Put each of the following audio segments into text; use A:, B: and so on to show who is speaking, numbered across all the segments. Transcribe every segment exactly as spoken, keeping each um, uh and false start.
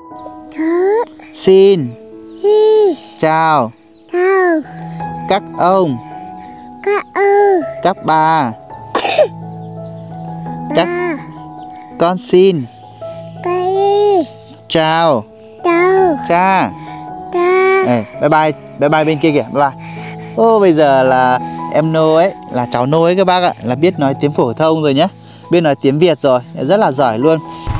A: Thớ.
B: Xin.
A: Hi.
B: Chào.
A: Chào.
B: Các ông.
A: Các ư.
B: Các bà. Các.
A: Ba.
B: Con xin.
A: Cái đi.
B: Chào.
A: Chào.
B: Cha.
A: Cha.
B: Ê, bye bye. Bye bye bên kia kìa. Bye bye. Ô, bây giờ là em Nô ấy, là cháu Nô ấy các bác ạ, là biết nói tiếng phổ thông rồi nhé, biết nói tiếng Việt rồi, rất là giỏi luôn.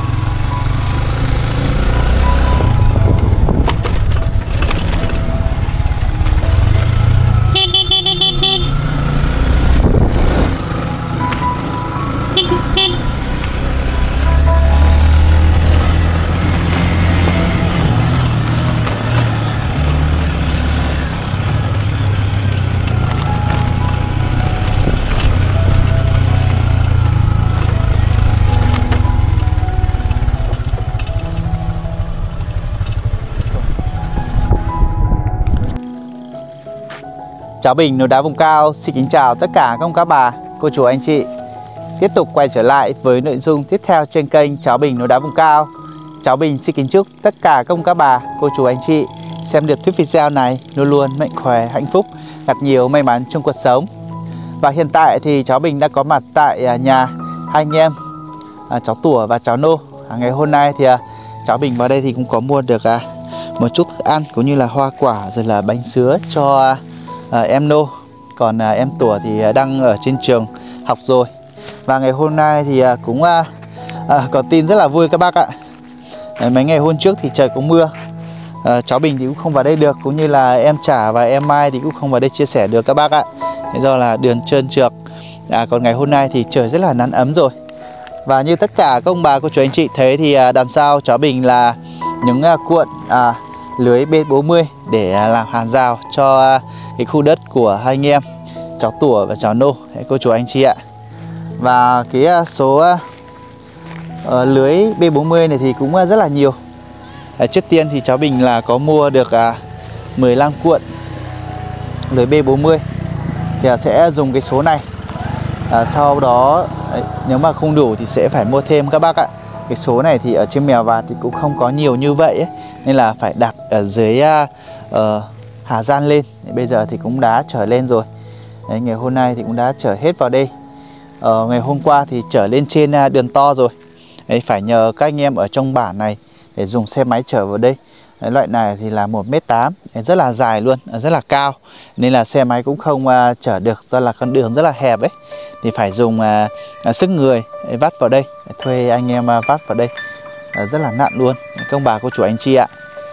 B: Cháu Bình núi đá vùng cao xin kính chào tất cả các ông các bà, cô chú anh chị. Tiếp tục quay trở lại với nội dung tiếp theo trên kênh Cháu Bình núi đá vùng cao. Cháu Bình xin kính chúc tất cả các ông các bà, cô chú anh chị xem được clip video này luôn luôn mạnh khỏe, hạnh phúc, gặp nhiều may mắn trong cuộc sống. Và hiện tại thì cháu Bình đã có mặt tại nhà hai anh em, cháu Tủa và cháu Nô. Ngày hôm nay thì cháu Bình vào đây thì cũng có mua được một chút thức ăn cũng như là hoa quả rồi là bánh sứa cho À, em Nô. Còn à, em Tủa thì đang ở trên trường học rồi. Và ngày hôm nay thì à, cũng à, à, có tin rất là vui các bác ạ. Đấy, mấy ngày hôm trước thì trời có mưa, à, cháu Bình thì cũng không vào đây được, cũng như là em Trả và em Mai thì cũng không vào đây chia sẻ được các bác ạ. Thế do là đường trơn trượt. à, Còn ngày hôm nay thì trời rất là nắng ấm rồi. Và như tất cả các ông bà cô chú anh chị thấy thì à, đằng sau cháu Bình là những à, cuộn à, lưới B bốn mươi để à, làm hàng rào cho à, cái khu đất của hai anh em cháu Tủa và cháu Nô, đấy, cô chú anh chị ạ. Và cái số uh, lưới B bốn mươi này thì cũng rất là nhiều. À, trước tiên thì cháu Bình là có mua được uh, mười lăm cuộn lưới B bốn mươi thì uh, sẽ dùng cái số này. À, sau đó đấy, nếu mà không đủ thì sẽ phải mua thêm các bác ạ. Cái số này thì ở trên Mèo Vạc thì cũng không có nhiều như vậy ấy, nên là phải đặt ở dưới uh, uh, Hà Giang lên. Bây giờ thì cũng đã trở lên rồi. Đấy, ngày hôm nay thì cũng đã trở hết vào đây. ờ, Ngày hôm qua thì trở lên trên đường to rồi. Đấy, phải nhờ các anh em ở trong bản này để dùng xe máy trở vào đây. Đấy, loại này thì là một mét tám, rất là dài luôn, rất là cao, nên là xe máy cũng không uh, chở được, do là con đường rất là hẹp ấy. Thì phải dùng uh, sức người để vắt vào đây, để thuê anh em uh, vắt vào đây. uh, Rất là nặng luôn các ông bà cô chú anh chị ạ.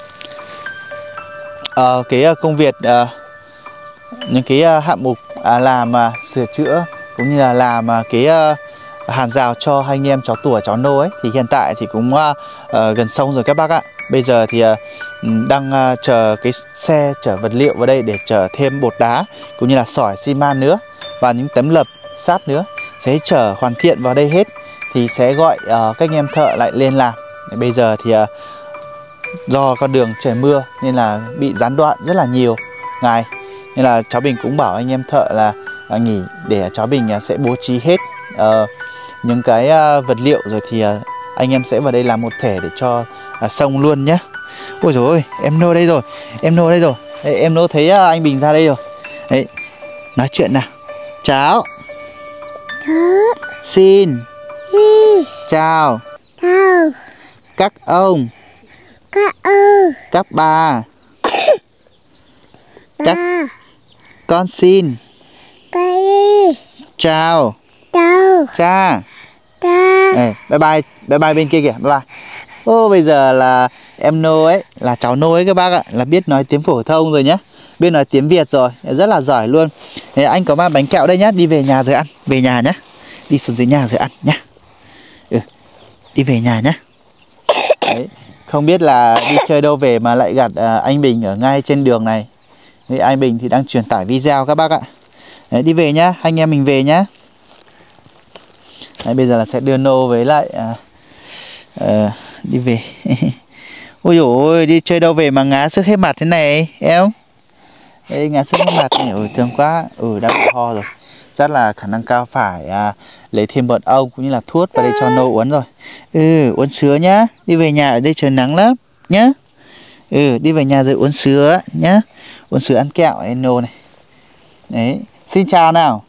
B: Uh, cái uh, công việc uh, những cái uh, hạng mục uh, làm uh, sửa chữa cũng như là làm uh, cái uh, hàng rào cho hai anh em cháu Tủa cháu Nô ấy thì hiện tại thì cũng uh, uh, gần xong rồi các bác ạ. Bây giờ thì uh, đang uh, chờ cái xe chở vật liệu vào đây để chở thêm bột đá cũng như là sỏi xi man nữa và những tấm lập sắt nữa, sẽ chở hoàn thiện vào đây hết thì sẽ gọi uh, các anh em thợ lại lên làm. Bây giờ thì uh, do con đường trời mưa nên là bị gián đoạn rất là nhiều ngày, nên là cháu Bình cũng bảo anh em thợ là à, nghỉ để cháu Bình à, sẽ bố trí hết uh, những cái uh, vật liệu rồi thì uh, anh em sẽ vào đây làm một thể để cho uh, xong luôn nhé. Ôi dồi ôi, em Nô đây rồi, em Nô đây rồi. Đấy, em Nô thấy uh, anh Bình ra đây rồi. Đấy, nói chuyện nào. Cháu.
A: Thớ.
B: Xin.
A: Hi.
B: Chào.
A: Chào.
B: Các ông.
A: Các ư.
B: Các bà. Các.
A: Ba.
B: Con xin.
A: Cái đi.
B: Chào.
A: Chào.
B: Cha.
A: Cha.
B: Ê, bye bye. Bye bye bên kia kìa. Bye bye. Ô, bây giờ là em Nô ấy, là cháu Nô ấy các bác ạ, là biết nói tiếng phổ thông rồi nhá, biết nói tiếng Việt rồi, rất là giỏi luôn. Thế anh có mang bánh kẹo đây nhá, đi về nhà rồi ăn. Về nhà nhá. Đi xuống dưới nhà rồi ăn nhá. Ừ. Đi về nhà nhá. Đấy. Không biết là đi chơi đâu về mà lại gặp uh, anh Bình ở ngay trên đường này. Đấy, anh Bình thì đang truyền tải video các bác ạ. Đấy, đi về nhá, anh em mình về nhá. Đấy, bây giờ là sẽ đưa Nô với lại uh, uh, đi về. Ôi dồi ôi, đi chơi đâu về mà ngã sức hết mặt thế này em. Đấy, ngã sức hết mặt này, ôi thương quá. Ừ, đã bị ho rồi. Chắc là khả năng cao phải à, lấy thêm bột ong cũng như là thuốc vào đây cho Nô uống rồi. Ừ, uống sứa nhá. Đi về nhà ở đây trời nắng lắm. nhá. Ừ, đi về nhà rồi uống sữa nhá. Uống sữa ăn kẹo ấy, Nô này. Đấy, xin chào nào.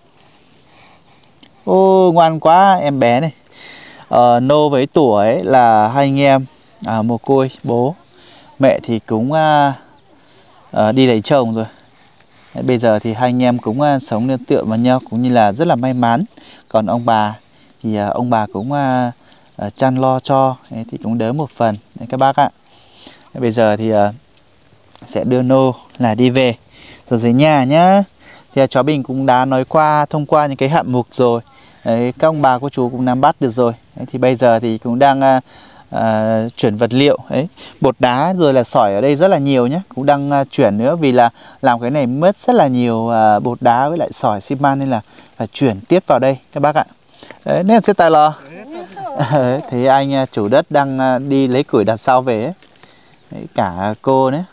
B: Ô, ngoan quá em bé này. Ờ, Nô với Tủa ấy là hai anh em à, mồ côi bố. Mẹ thì cũng à, à, đi lấy chồng rồi. Đấy, bây giờ thì hai anh em cũng à, sống nương tựa vào nhau, cũng như là rất là may mắn. Còn ông bà thì à, ông bà cũng à, à, chăm lo cho. Đấy, thì cũng đỡ một phần. Đấy, các bác ạ. Đấy, bây giờ thì à, sẽ đưa Nô là đi về rồi dưới nhà nhá. Thì à, cháu Bình cũng đã nói qua thông qua những cái hạng mục rồi. Đấy, các ông bà cô chú cũng nắm bắt được rồi. Đấy, thì bây giờ thì cũng đang à, à, chuyển vật liệu ấy, bột đá rồi là sỏi ở đây rất là nhiều nhé, cũng đang à, chuyển nữa, vì là làm cái này mất rất là nhiều à, bột đá với lại sỏi xi măng, nên là phải chuyển tiếp vào đây các bác ạ. Đấy, nên sẽ tài lò. Đấy, thì anh à, chủ đất đang à, đi lấy củi đặt sau về ấy. Đấy, cả cô nữa.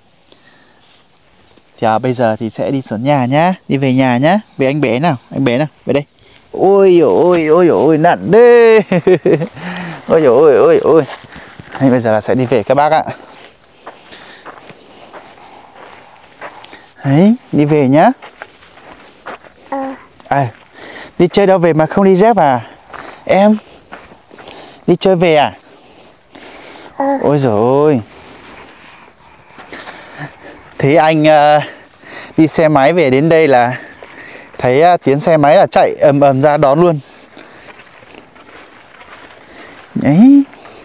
B: Thì à, bây giờ thì sẽ đi xuống nhà nhá, đi về nhà nhá. Về anh bé nào, anh bé nào, về đây. Ôi ôi ôi ôi nặng đê. Ôi ôi ôi ôi. Hay bây giờ là sẽ đi về các bác ạ. Đấy, đi về nhá.
A: Ờ.
B: À, đi chơi đâu về mà không đi dép à? Em đi chơi về à?
A: Ờ.
B: Ôi dồi ôi. Thấy anh uh, đi xe máy về đến đây là thấy uh, tiếng xe máy là chạy ầm ầm ra đón luôn. Đấy.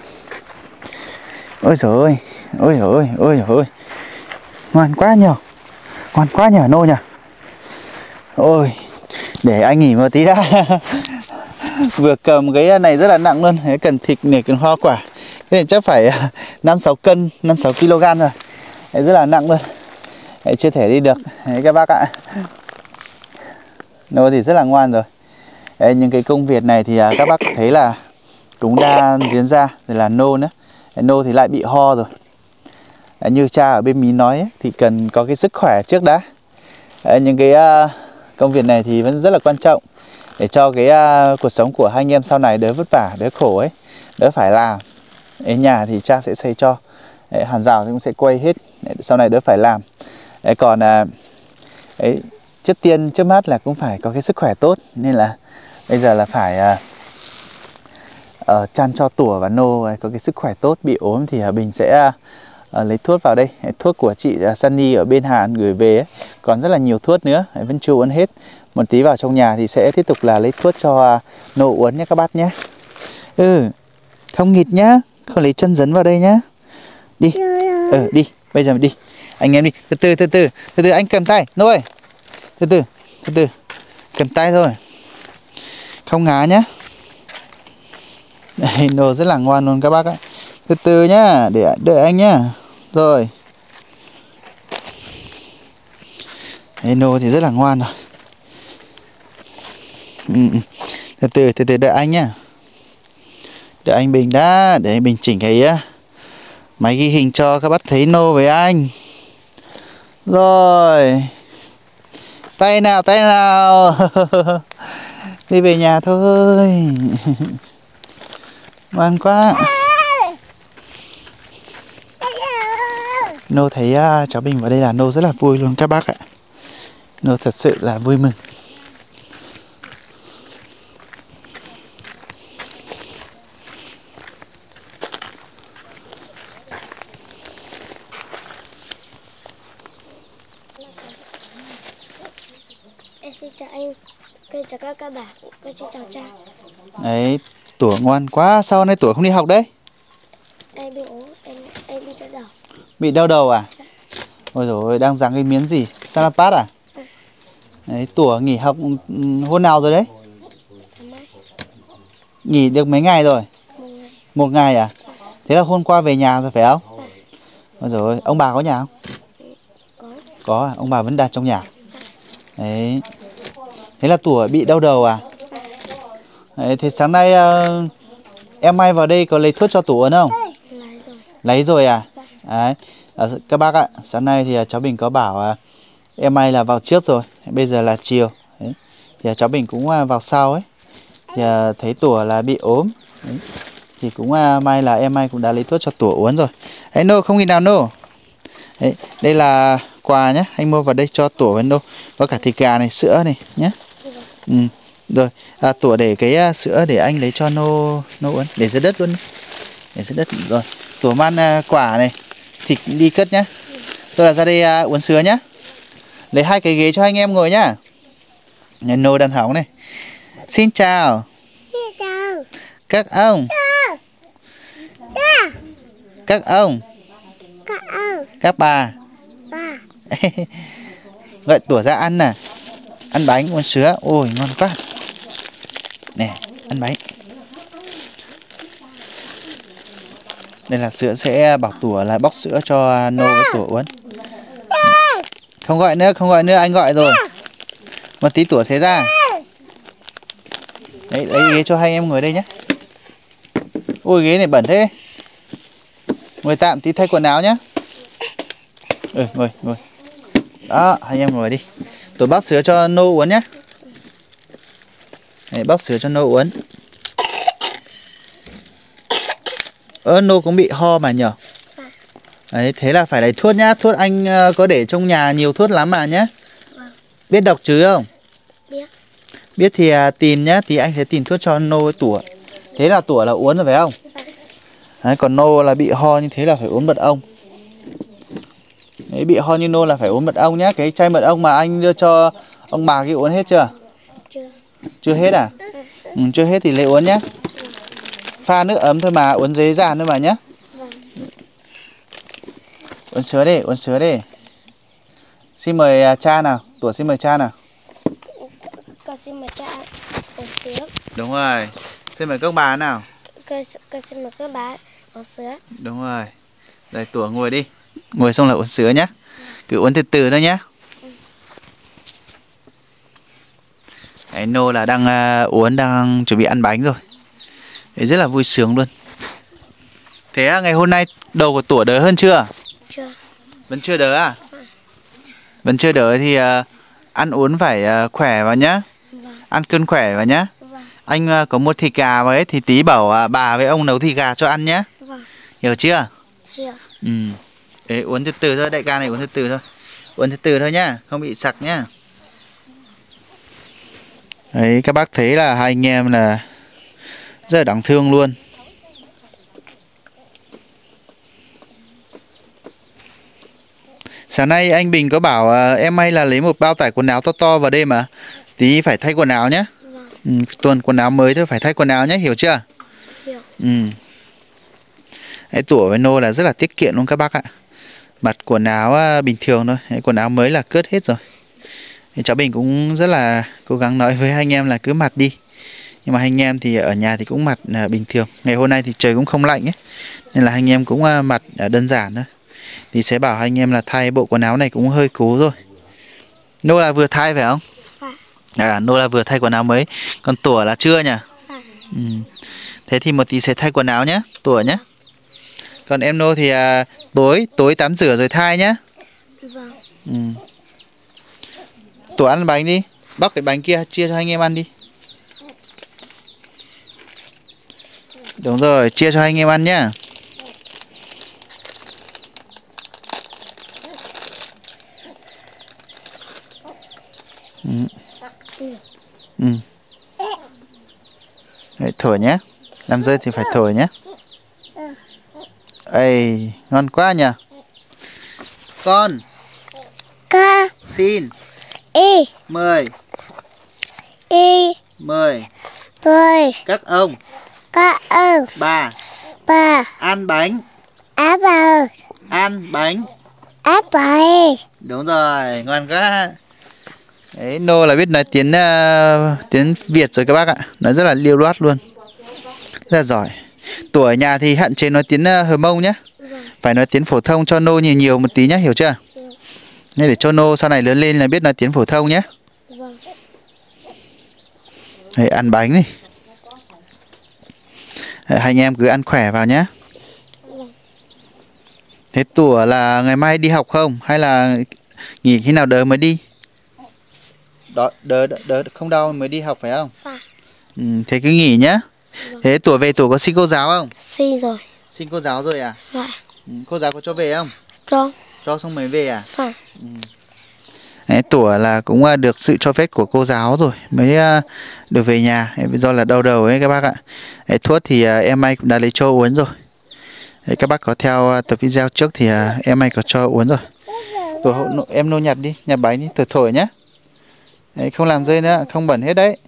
B: Ôi dồi ôi. Ôi dồi ôi. Ôi dồi ôi. Ngoan quá nhờ. Ngoan quá nhờ Nô nhờ. Ôi. Để anh nghỉ một tí đã. Vừa cầm cái này rất là nặng luôn. Đấy, cần thịt này, cần hoa quả. Thế này chắc phải năm sáu cân, năm sáu ki lô gam rồi. Đấy, rất là nặng luôn. Đấy, chưa thể đi được. Đấy, các bác ạ. Nô thì rất là ngoan rồi. Đấy, những cái công việc này thì à, các bác thấy là cũng đang diễn ra. Rồi là Nô nữa. Đấy, Nô thì lại bị ho rồi. Đấy, như cha ở bên Mí nói ấy, thì cần có cái sức khỏe trước đã. Đấy, những cái uh, công việc này thì vẫn rất là quan trọng để cho cái uh, cuộc sống của hai anh em sau này đỡ vất vả, đỡ khổ ấy, đỡ phải làm. Ở nhà thì cha sẽ xây cho. Đấy, hàng rào thì cũng sẽ quay hết. Đấy, sau này đỡ phải làm. Đấy, còn uh, ấy, trước tiên trước mắt là cũng phải có cái sức khỏe tốt, nên là bây giờ là phải uh, uh, chăn cho Tủa và Nô uh, có cái sức khỏe tốt. Bị ốm thì uh, Bình sẽ uh, uh, lấy thuốc vào đây. Đấy, thuốc của chị uh, Sunny ở bên Hàn gửi về ấy. Còn rất là nhiều thuốc nữa. Đấy, vẫn chưa uống hết. Một tí vào trong nhà thì sẽ tiếp tục là lấy thuốc cho uh, Nô uống nhé các bác nhé. Ừ, không nghịch nhá, không lấy chân dấn vào đây nhá. Đi. Ừ, đi, bây giờ đi. Anh em đi, từ từ từ từ, từ từ anh cầm tay, Nô ơi. Từ từ, từ từ. Cầm tay thôi. Không ngá nhá. Đây, Nô rất là ngoan luôn các bác ạ. Từ từ nhá, để đợi anh nhá. Rồi. Đây, Nô thì rất là ngoan rồi. Ừ, từ từ, từ từ đợi anh nhá. Đợi anh Bình đã, để anh Bình chỉnh cái uh, máy ghi hình cho các bác thấy Nô với anh. Rồi. Tay nào, tay nào. Đi về nhà thôi. Ngoan quá. Nô thấy uh, cháu Bình vào đây là Nô rất là vui luôn các bác ạ. Nô thật sự là vui mừng.
A: Em xin chào anh, con chào các các bạn, con xin chào cha.
B: Đấy, Tủa ngoan quá, sao hôm nay Tủa không đi học đấy?
A: Em bị ốm, em em bị đau đầu.
B: Bị đau đầu à? Ôi dồi ôi, đang giằng cái miếng gì? Salapat à?
A: À.
B: Đấy, Tủa nghỉ học hôm nào rồi đấy?
A: Sáng mai.
B: Nghỉ được mấy ngày rồi?
A: Một ngày.
B: Một ngày à? Thế là hôm qua về nhà rồi phải không?
A: À.
B: Ôi dồi ôi, ông bà có nhà không?
A: Có.
B: Có à? Ông bà vẫn đặt trong nhà. Đấy. Thế là Tủa bị đau đầu à? Đấy, thế sáng nay uh, em Mai vào đây có lấy thuốc cho Tủa không?
A: Lấy rồi.
B: Lấy rồi à? Đấy. À, các bác ạ, sáng nay thì uh, cháu Bình có bảo uh, em Mai là vào trước rồi. Bây giờ là chiều. Đấy. Thì uh, cháu Bình cũng uh, vào sau ấy. Thì uh, thấy Tủa là bị ốm. Đấy. thì cũng à, may là em May cũng đã lấy thuốc cho Tủa uống rồi. Đấy Nô không nghĩ nào Nô. Đấy, đây là quà nhé, anh mua vào đây cho Tủa với Nô. Có cả thịt gà này, sữa này nhé. Ừ. Rồi, à, Tủa để cái uh, sữa để anh lấy cho Nô Nô uống, để dưới đất luôn. Để dưới đất rồi. Tủa mang uh, quả này, thịt đi cất nhé. Tôi là ra đây uh, uống sữa nhé. Lấy hai cái ghế cho anh em ngồi nhá. Nhà Nô đang hóng này. Xin chào.
A: Xin chào.
B: Các ông. Các ông.
A: Các ông.
B: Các bà.
A: Bà.
B: Gọi Tủa ra ăn nè. Ăn bánh uống sữa. Ôi ngon quá. Nè, ăn bánh. Đây là sữa, sẽ bảo Tủa là bóc sữa cho Nô với Tủa uống. Không gọi nữa, không gọi nữa, anh gọi rồi. Một tí Tủa sẽ ra. Đấy, lấy ghế cho hai em ngồi đây nhé. Ôi ghế này bẩn thế. Ngồi tạm tí thay quần áo nhé. Ừ, ngồi, ngồi. Đó, hai em ngồi đi. Tủa bóc sữa cho Nô uống nhé. Đấy, bóc sữa cho Nô uống. Ơ, Nô cũng bị ho mà nhở. Đấy, thế là phải lấy thuốc nhá. Thuốc anh uh, có để trong nhà nhiều thuốc lắm mà nhé. Biết đọc chữ không?
A: Biết.
B: Biết thì uh, tìm nhá. Thì anh sẽ tìm thuốc cho Nô với Tủa. Thế là Tủa là uống rồi phải không? Đấy, còn Nô là bị ho như thế là phải uống mật ong. Đấy, bị ho như Nô là phải uống mật ong nhá. Cái chai mật ong mà anh đưa cho ông bà kia uống hết chưa?
A: Chưa.
B: Chưa hết à? Ừ, chưa hết thì lấy uống nhá. Pha nước ấm thôi mà, uống dễ dàng thôi mà nhá. Uống sữa đi, uống sữa đi. Xin mời cha nào, Tủa xin mời cha nào.
A: Con xin mời cha uống sữa.
B: Đúng rồi. Xin mời các bà nào.
A: Con, con xin mời các bà uống sữa.
B: Đúng rồi. Đây Tủa ngồi đi. Ngồi xong là uống sữa nhá. Cứ uống từ từ thôi nhá. Đấy, Nô là đang uh, uống, đang chuẩn bị ăn bánh rồi. Đấy, rất là vui sướng luôn. Thế à, ngày hôm nay đầu của Tủa đỡ hơn chưa?
A: Chưa.
B: Vẫn chưa đỡ à? Vẫn chưa đỡ thì uh, ăn uống phải uh, khỏe vào nhá.
A: Vâng.
B: Ăn cân khỏe vào nhá.
A: Vâng.
B: Anh uh, có mua thịt gà vào ấy thì tí bảo uh, bà với ông nấu thịt gà cho ăn nhá.
A: Vâng.
B: Hiểu chưa?
A: Hiểu.
B: Ừ. Đấy, uống từ từ thôi, đại ca này uống từ từ thôi. Uống từ từ thôi nhá, không bị sặc nhá. Đấy, các bác thấy là hai anh em là rất là đáng thương luôn. Sáng nay anh Bình có bảo uh, em May là lấy một bao tải quần áo to to vào đây mà. Tí phải thay quần áo nhé.
A: Vâng.
B: Ừ, tuần quần áo mới thôi, phải thay quần áo nhé, hiểu chưa?
A: Hiểu.
B: Ừ. Đấy, Tủa với Nô là rất là tiết kiệm luôn các bác ạ. Mặc quần áo uh, bình thường thôi. Đấy, quần áo mới là cất hết rồi. Thì cháu Bình cũng rất là cố gắng nói với hai anh em là cứ mặc đi. Nhưng mà hai anh em thì ở nhà thì cũng mặc uh, bình thường. Ngày hôm nay thì trời cũng không lạnh ấy. Nên là hai anh em cũng uh, mặc uh, đơn giản thôi. Thì sẽ bảo hai anh em là thay bộ quần áo này cũng hơi cố rồi. Nô là vừa thay phải không?
A: Phải.
B: À, Nô là vừa thay quần áo mới. Còn Tủa là chưa nhỉ?
A: Phải.
B: Ừ. Thế thì một tí sẽ thay quần áo nhé, Tủa nhé. Còn em Nô thì à, tối tối tắm rửa rồi thay nhé.
A: Vâng.
B: Ừ. Tủa ăn bánh đi. Bóc cái bánh kia chia cho anh em ăn đi. Đúng rồi, chia cho anh em ăn nhá. Ừ. Ừ. Đấy, thổi nhé. Làm rơi thì phải thổi nhé. Ây, ngon quá nhỉ. Con.
A: Ca.
B: Xin.
A: Y.
B: Mời.
A: Y.
B: Mời.
A: Mời.
B: Các ông.
A: Các ông.
B: Bà.
A: Bà.
B: Ăn bánh.
A: Á bà.
B: Ăn bánh.
A: Á bà.
B: Đúng rồi, ngon quá. Đấy, Nô là biết nói tiếng uh, tiếng Việt rồi các bác ạ. Nói rất là liêu loát luôn. Rất là giỏi. Tủa ở nhà thì hạn chế nói tiếng uh, Hờ Mông nhé. Phải nói tiếng phổ thông cho Nô nhiều nhiều một tí nhé, hiểu chưa? Nên để cho Nô sau này lớn lên là biết nói tiếng phổ thông nhé. Đấy, ăn bánh đi. Đấy, hai anh em cứ ăn khỏe vào nhé. Thế Tủa là ngày mai đi học không? Hay là nghỉ khi nào đỡ mới đi? Đó, đỡ, đỡ không đau mới đi học phải không?
A: Phải.
B: Ừ, thế cứ nghỉ nhé. Thế tuổi về tuổi có xin cô giáo không?
A: Xin rồi.
B: Xin cô giáo rồi à?
A: Dạ.
B: Ừ, cô giáo có cho về không?
A: Cho.
B: Cho xong mới về à?
A: Phải.
B: Ừ. Đấy, tuổi là cũng được sự cho phép của cô giáo rồi mới được về nhà. Đấy, do là đau đầu ấy các bác ạ. Đấy, thuốc thì em ai cũng đã lấy cho uống rồi. Đấy, các bác có theo tập video trước thì em ai có cho uống rồi. Tuổi hộ em nô nhặt đi, nhặt bánh đi, thổi thổi nhá. Đấy, không làm rơi nữa, không bẩn hết đấy.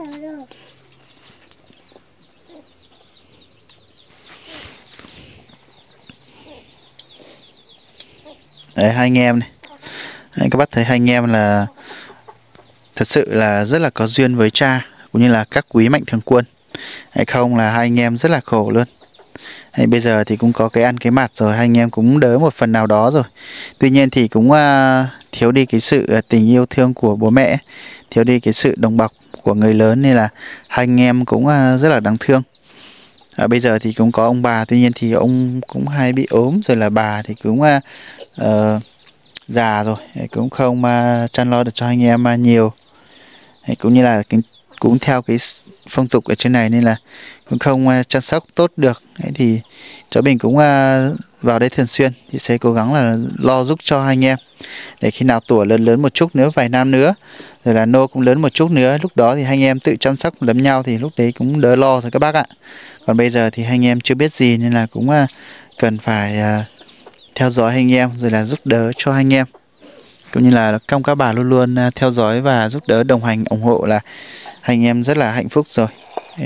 B: Đấy, hai anh em này. Đấy, các bác thấy hai anh em là thật sự là rất là có duyên với cha, cũng như là các quý mạnh thường quân. Hay không là hai anh em rất là khổ luôn. Hay bây giờ thì cũng có cái ăn cái mặt rồi, hai anh em cũng đỡ một phần nào đó rồi. Tuy nhiên thì cũng uh, thiếu đi cái sự tình yêu thương của bố mẹ, thiếu đi cái sự đồng bọc của người lớn, nên là hai anh em cũng uh, rất là đáng thương. À, bây giờ thì cũng có ông bà, tuy nhiên thì ông cũng hay bị ốm, rồi là bà thì cũng uh, uh, già rồi, cũng không uh, chăm lo được cho anh em uh, nhiều. Đấy, cũng như là cái, cũng theo cái phong tục ở trên này nên là cũng không uh, chăm sóc tốt được. Đấy, thì cháu Bình cũng uh, vào đây thường xuyên thì sẽ cố gắng là lo giúp cho hai anh em, để khi nào tuổi lớn lớn một chút nữa, vài năm nữa, rồi là Nô cũng lớn một chút nữa, lúc đó thì hai anh em tự chăm sóc lẫn nhau thì lúc đấy cũng đỡ lo rồi các bác ạ. Còn bây giờ thì hai anh em chưa biết gì nên là cũng uh, cần phải uh, theo dõi hai anh em, rồi là giúp đỡ cho hai anh em, cũng như là các các bà luôn luôn theo dõi và giúp đỡ đồng hành ủng hộ, là hai anh em rất là hạnh phúc rồi. Đấy.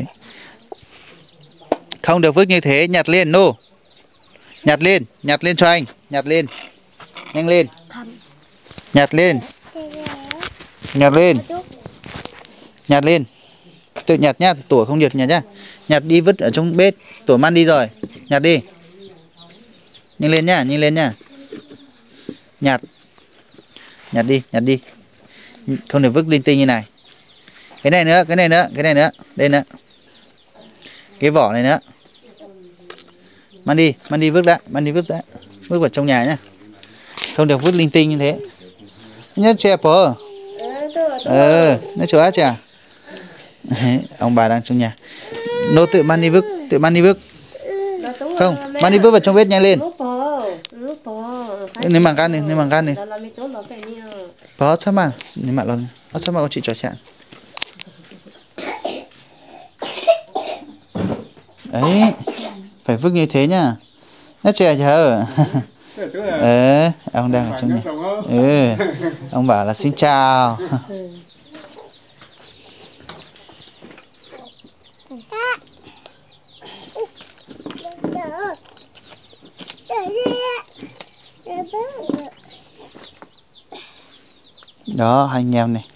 B: Không được vứt như thế, nhặt lên Nô, nhặt lên, nhặt lên cho anh, nhặt lên, nhanh lên, nhặt lên, nhặt lên, nhặt lên, tự nhặt nhá, tuổi không được nhặt nhá, nhặt đi vứt ở trong bếp, tuổi mang đi rồi, nhặt đi, nhanh lên nhá, nhanh lên nhá, nhặt, nhặt đi, nhặt đi, không được vứt linh tinh như này. Cái này nữa, cái này nữa, cái này nữa, đây nữa, cái vỏ này nữa, mang đi, mang đi vứt đã, mang đi vứt đã, vứt vào trong nhà nhá, không được vứt linh tinh như thế. Nhớ chè bò, ờ, nó chó chè. Ông bà đang trong nhà, Nô tự mang đi vứt, tự mang đi vứt, không, mang đi vứt vào trong bếp nhanh lên. Nếu mà gan đi, nếu mà gan đi, bó sao mà, nếu mà lo, bó sao mà con chị trò chuyện. Ấy, phải vứt như thế nhá, nhớ chè chờ. Ờ, ông đang ở trong nhà. Ừ, ông bảo là xin chào. Đó, hai anh em này.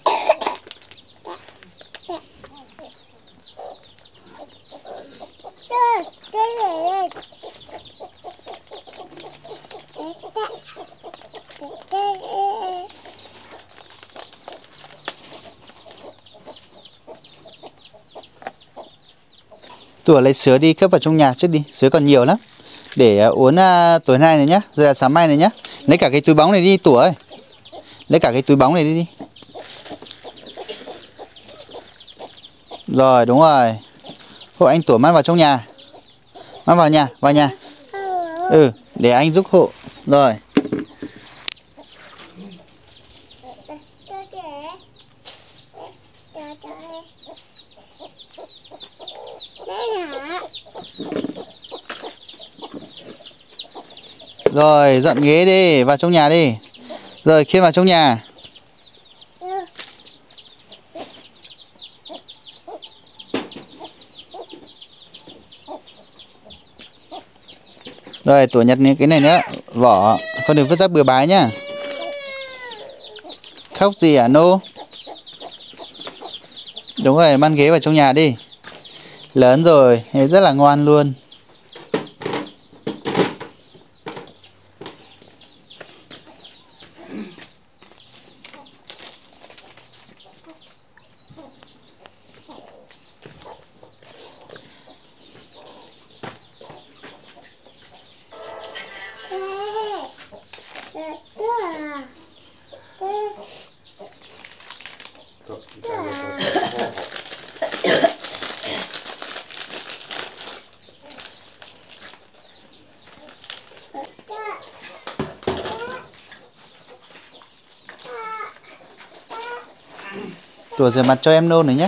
B: Tuổi lấy sứa đi cất vào trong nhà trước đi, sứa còn nhiều lắm. Để uh, uống uh, tối nay này nhá, rồi là sáng mai này nhá. Lấy cả cái túi bóng này đi Tủa ơi. Lấy cả cái túi bóng này đi đi. Rồi, đúng rồi. Hộ anh Tủa mang vào trong nhà. Mang vào nhà, vào nhà. Ừ, để anh giúp hộ. Rồi. Rồi, dọn ghế đi, vào trong nhà đi. Rồi, khiêng vào trong nhà. Rồi, Tủa nhặt những cái này nữa, vỏ, không được vứt rác bừa bãi nhá. Khóc gì hả Nô? Đúng rồi, mang ghế vào trong nhà đi. Lớn rồi, rất là ngoan luôn. Tủa rửa mặt cho em nô nữa nhé.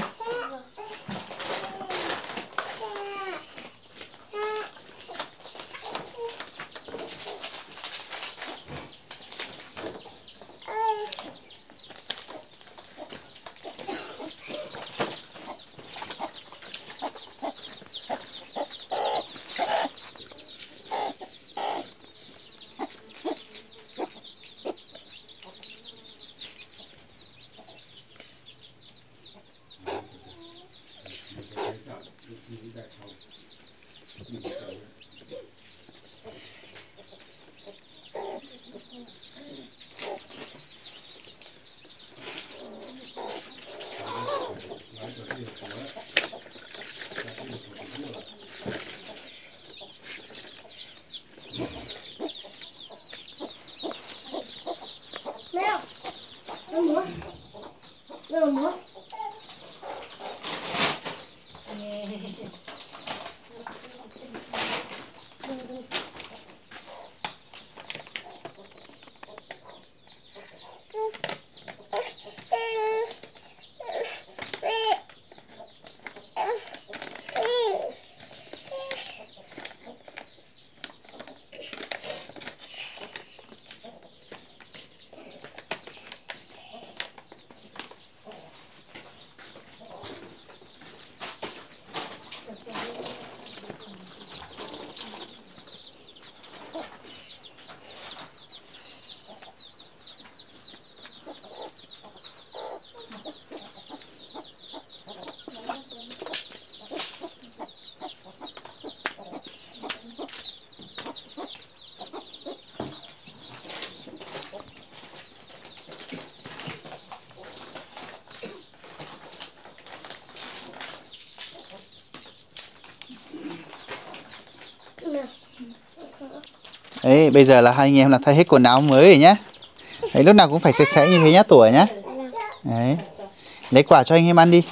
B: Đấy, bây giờ là hai anh em là thay hết quần áo mới rồi nhá. Đấy, lúc nào cũng phải sạch sẽ như thế nhá Tủa nhá. Đấy. Lấy quả cho anh em ăn đi.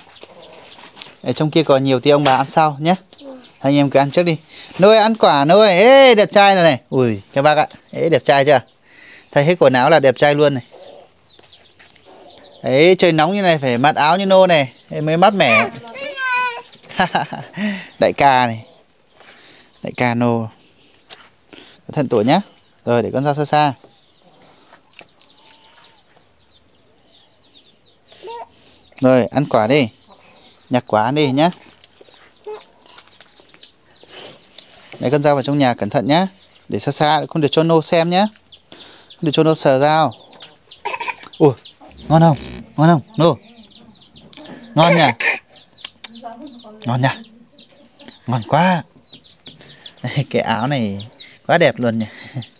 B: Ở trong kia còn nhiều thì ông bà ăn sau nhé. Hai anh em cứ ăn trước đi. Nôi ăn quả Nôi. Ê đẹp trai này này. Ui các bác ạ. Ê đẹp trai chưa? Thay hết quần áo là đẹp trai luôn này. Đấy trời nóng như này phải mặc áo như Nô này mới mát mẻ. Đại ca này. Đại ca Nô. Cẩn thận Tủa nhá. Rồi để con ra xa xa. Rồi ăn quả đi. Nhặt quả ăn đi nhá. Đấy con dao vào trong nhà cẩn thận nhá. Để xa xa không được cho Nô xem nhá. Không được cho Nô sờ dao. Ui ngon không? Ngon không? Nô. Ngon nhỉ? Ngon nhỉ? Ngon quá. Cái áo này quá đẹp luôn nhỉ.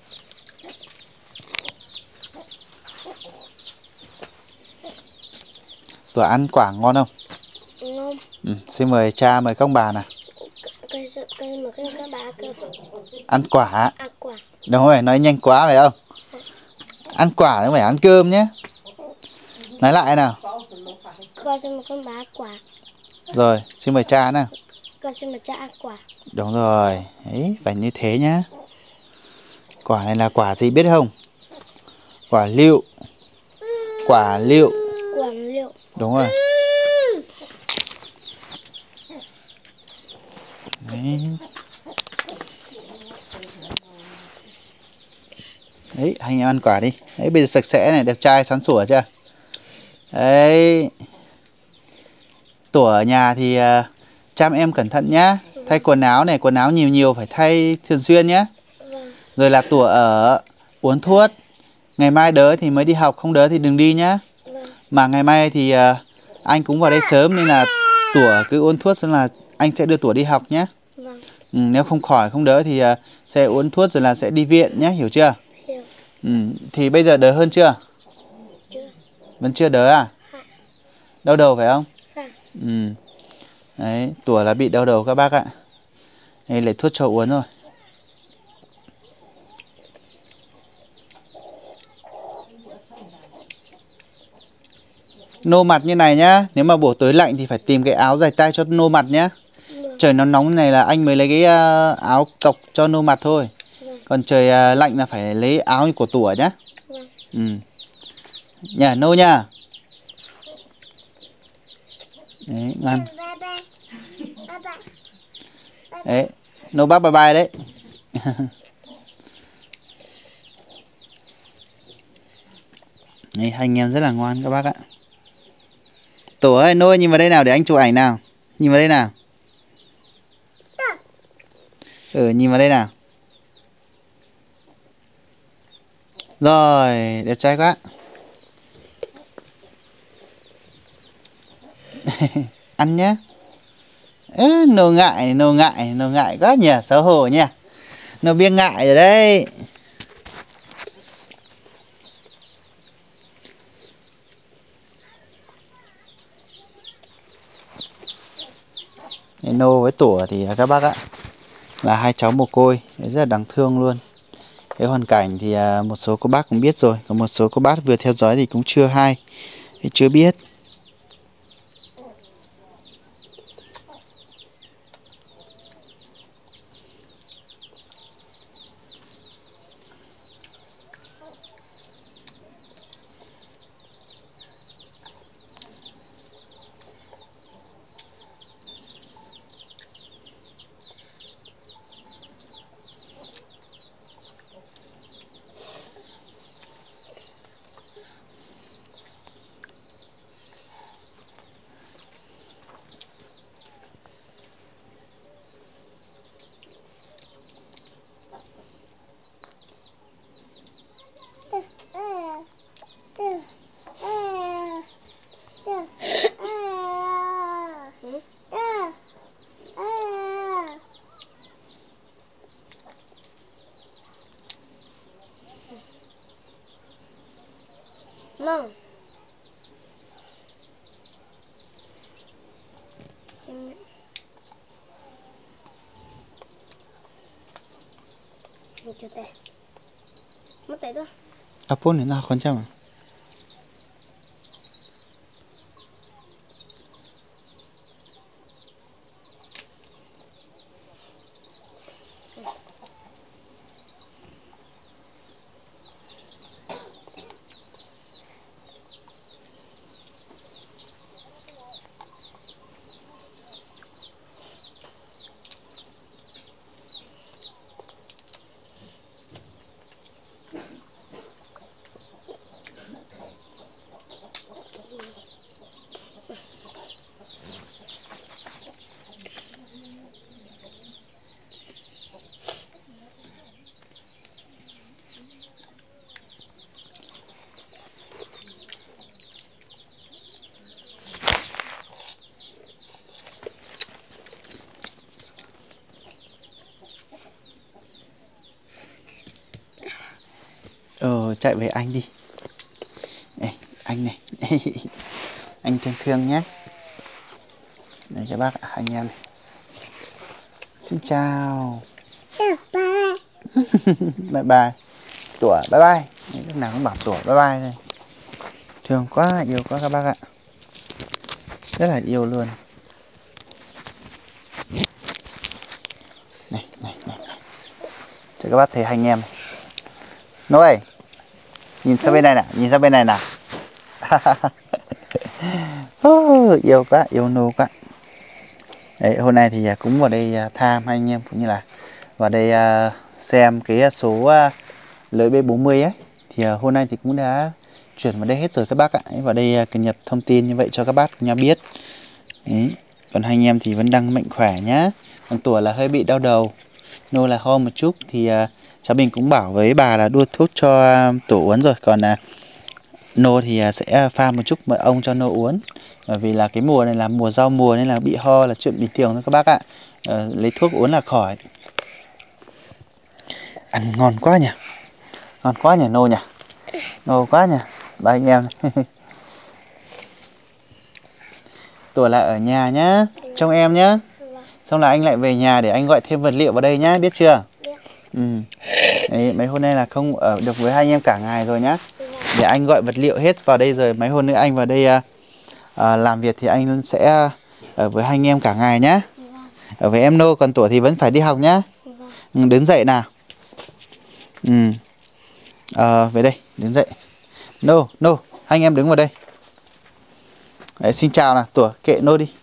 B: Tủa ăn quả ngon không?
A: Ngon.
B: Ừ, xin mời cha mời các ông bà nào.
A: Cây cây mà cây các bà cơ.
B: Ăn quả.
A: Ăn quả.
B: Đúng rồi, nói nhanh quá phải không? Ăn quả không phải ăn cơm nhé. Nói lại nào.
A: Con xin mời con bà ăn quả.
B: Rồi, xin mời cha nào.
A: Con xin mời cha ăn quả.
B: Đúng rồi, ấy phải như thế nhá. Quả này là quả gì biết không? Quả lựu. Quả lựu.
A: Quả lựu.
B: Đúng rồi. Đấy. Đấy, anh em ăn quả đi. Đấy, bây giờ sạch sẽ này, đẹp trai, sáng sủa chưa? Đấy. Tủa ở nhà thì uh, chăm em cẩn thận nhá. Thay quần áo này, quần áo nhiều nhiều phải thay thường xuyên nhá. Rồi là Tủa ở uống thuốc. Ngày mai đỡ thì mới đi học, không đỡ thì đừng đi nhá. Mà ngày mai thì uh, anh cũng vào đây sớm nên là Tủa cứ uống thuốc xong là anh sẽ đưa Tủa đi học nhé. Ừ, nếu không khỏi không đỡ thì uh, sẽ uống thuốc rồi là sẽ đi viện nhé, hiểu chưa?
A: Hiểu.
B: Ừ, thì bây giờ đỡ hơn chưa?
A: Chưa.
B: Vẫn chưa đỡ à?
A: Phải.
B: Đau đầu phải không?
A: Phải.
B: Ừ. Đấy, Tủa là bị đau đầu các bác ạ. Đây lấy thuốc cho uống rồi. Nô mặt như này nhá. Nếu mà buổi tối lạnh thì phải tìm cái áo dài tay cho nô mặt nhá.
A: Vâng. Trời
B: Trời nó nóng này là anh mới lấy cái uh, áo cộc cho nô mặt thôi.
A: Vâng.
B: Còn trời uh, lạnh là phải lấy áo của Tủa nhá.
A: Vâng.
B: Ừ. Nhà nô nha. Đấy, ngoan. Đấy, nô bác bye bye đấy. Đấy, hai anh em rất là ngoan các bác ạ. Tổ ơi, Nô nhìn vào đây nào để anh chụp ảnh nào. Nhìn vào đây nào. Ừ, nhìn vào đây nào. Rồi, đẹp trai quá. Ăn nhé. Ê, Nô ngại, Nô ngại, Nô ngại quá nhỉ, xấu hổ nhỉ. Nô biết ngại rồi đấy. Nô với Tủa thì các bác ạ là hai cháu mồ côi rất là đáng thương luôn. Cái hoàn cảnh thì một số cô bác cũng biết rồi, còn một số cô bác vừa theo dõi thì cũng chưa hay, thì chưa biết.
A: Mom. Cho tè. Mất tè đó.
B: Apa nih nah konca mah? Ờ, chạy về anh đi. Ê, anh này. Anh thân thương nhé. Đây các bác, anh em này. Xin chào. Bye bye. Tủa, bye bye. Lúc nào cũng bảo Tủa bye bye thôi. Thương quá, yêu quá các bác ạ. Rất là yêu luôn. Này, này, này, này. Cho các bác thấy anh em. Nô ơi, nhìn sang bên này nào, nhìn sang bên này nào. Oh, yêu quá, yêu Nô quá. Đấy, hôm nay thì cũng vào đây tham hai anh em cũng như là vào đây xem cái số lưới B bốn mươi ấy. Thì hôm nay thì cũng đã chuyển vào đây hết rồi các bác ạ. Vào đây cập nhật thông tin như vậy cho các bác cùng nhau biết. Đấy. Còn hai anh em thì vẫn đang mạnh khỏe nhá. Còn Tủa là hơi bị đau đầu, Nô là ho một chút. Thì uh, cháu Bình cũng bảo với bà là đua thuốc cho uh, Tủa uống rồi. Còn uh, Nô thì uh, sẽ pha một chút mật ong cho Nô uống. Bởi vì là cái mùa này là mùa giao mùa nên là bị ho là chuyện bình thường thôi các bác ạ. uh, Lấy thuốc uống là khỏi. Ăn ngon quá nhỉ. Ngon quá nhỉ Nô nhỉ. Nô quá nhỉ. Ba anh em Tủa là ở nhà nhá, trông em nhá. Xong là anh lại về nhà để anh gọi thêm vật liệu vào đây nhá, biết chưa? Ừ. Đấy, mấy hôm nay là không ở được với hai anh em cả ngày rồi nhá. Để anh gọi vật liệu hết vào đây rồi mấy hôm nữa anh vào đây à, à, làm việc thì anh sẽ ở với hai anh em cả ngày nhá. Ở với em Nô, còn Tủa thì vẫn phải đi học nhá. Ừ, đứng dậy nào. Ừ. À, về đây, đứng dậy. Nô, Nô, hai anh em đứng vào đây. Đấy, xin chào nào, Tủa kệ nôi đi.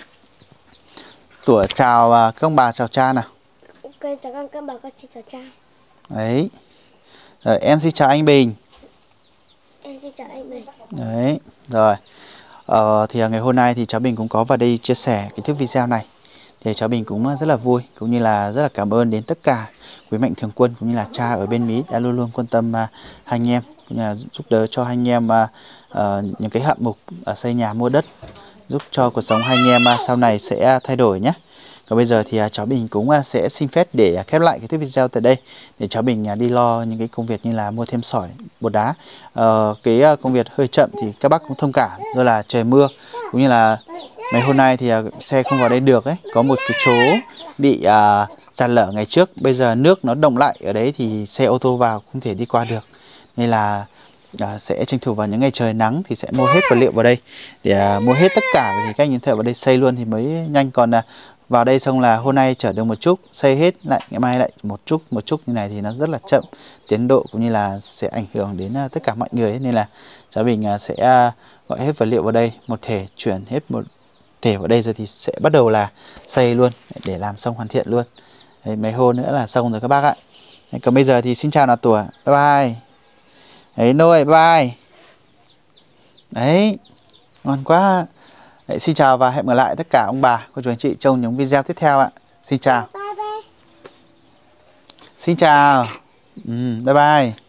B: Tủa chào à, các ông bà, chào cha nào.
A: Cây chào con các bà, con chị chào cha.
B: Đấy. Rồi, em xin chào anh Bình.
A: Em xin chào anh Bình.
B: Đấy, rồi. Ờ, thì ngày hôm nay thì cháu Bình cũng có vào đây chia sẻ cái thước video này. Thì cháu Bình cũng rất là vui, cũng như là rất là cảm ơn đến tất cả quý mạnh thường quân cũng như là cha ở bên Mỹ đã luôn luôn quan tâm uh, hai anh em, cũng như là giúp đỡ cho hai anh em uh, uh, những cái hạng mục uh, xây nhà mua đất, giúp cho cuộc sống hai anh em uh, sau này sẽ thay đổi nhé. Còn bây giờ thì uh, cháu Bình cũng uh, sẽ xin phép để uh, khép lại cái thước video tại đây, để cháu Bình uh, đi lo những cái công việc như là mua thêm sỏi, bột đá. Uh, cái uh, công việc hơi chậm thì các bác cũng thông cảm, do là trời mưa cũng như là mấy hôm nay thì uh, xe không vào đây được ấy, có một cái chỗ bị uh, sạt lở ngày trước, bây giờ nước nó động lại ở đấy thì xe ô tô vào không thể đi qua được, nên là uh, sẽ tranh thủ vào những ngày trời nắng thì sẽ mua hết vật liệu vào đây để uh, mua hết tất cả thì các anh thợ vào đây xây luôn thì mới nhanh. Còn uh, vào đây xong là hôm nay chở được một chút, xây hết lại ngày mai lại một chút một chút như này thì nó rất là chậm tiến độ, cũng như là sẽ ảnh hưởng đến uh, tất cả mọi người ấy. Nên là cháu Bình uh, sẽ uh, gọi hết vật liệu vào đây, một thể chuyển hết một thể vào đây rồi thì sẽ bắt đầu là xây luôn để làm xong hoàn thiện luôn. Đấy, mấy hôm nữa là xong rồi các bác ạ. Đấy, còn bây giờ thì xin chào nào Tủa, bye bye. Đấy Nôi, bye bye. Đấy, ngon quá. Đấy, xin chào và hẹn gặp lại tất cả ông bà, cô chú anh chị trong những video tiếp theo ạ. Xin chào. Xin chào. Ừ, bye bye.